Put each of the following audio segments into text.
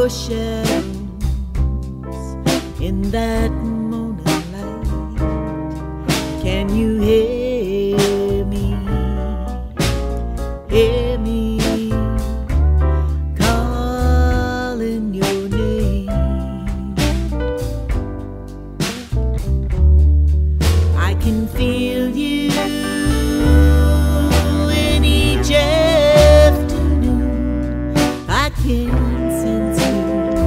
your shadows in that morning light. Can you hear me? Hear me calling your name. I can feel you in each afternoon. I can sense you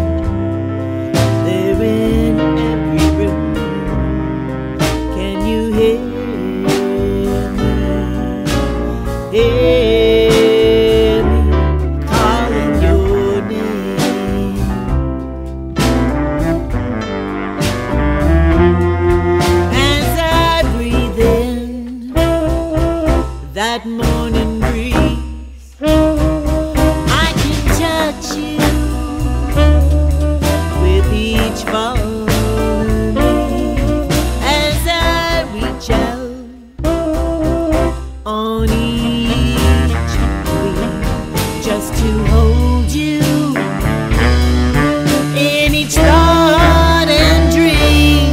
there in every room. Can you hear me? Hear me calling your name. As I breathe in that morning breeze, I can touch you with each falling leaf. As I reach out on each breeze, just to hold you in each thought and dream.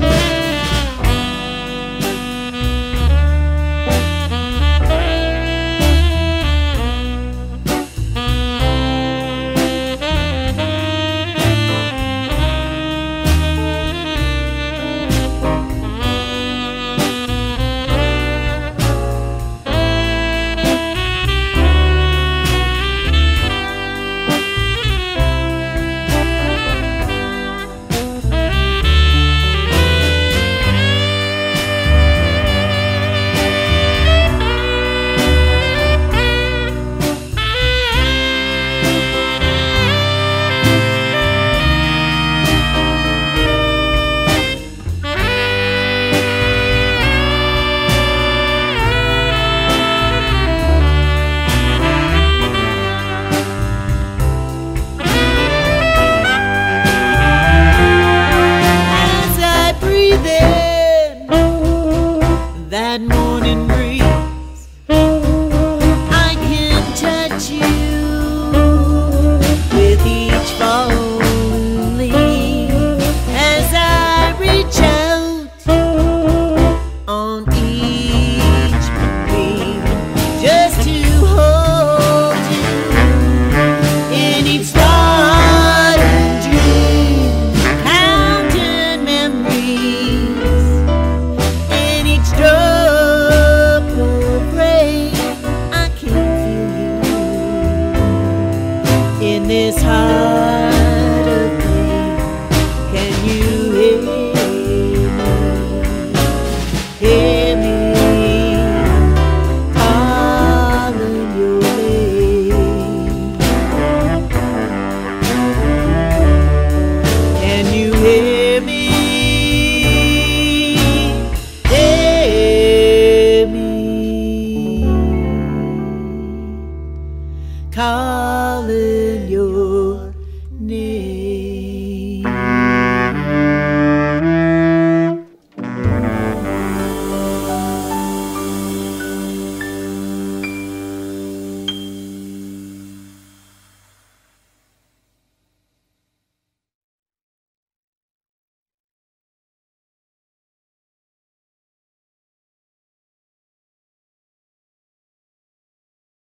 As I breathe in that morning breeze, I can touch you with each falling leaf. As I reach out on each breeze, just to hold you in each thought and dream. Counting memories in each drop of rain. I can feel you in this heart.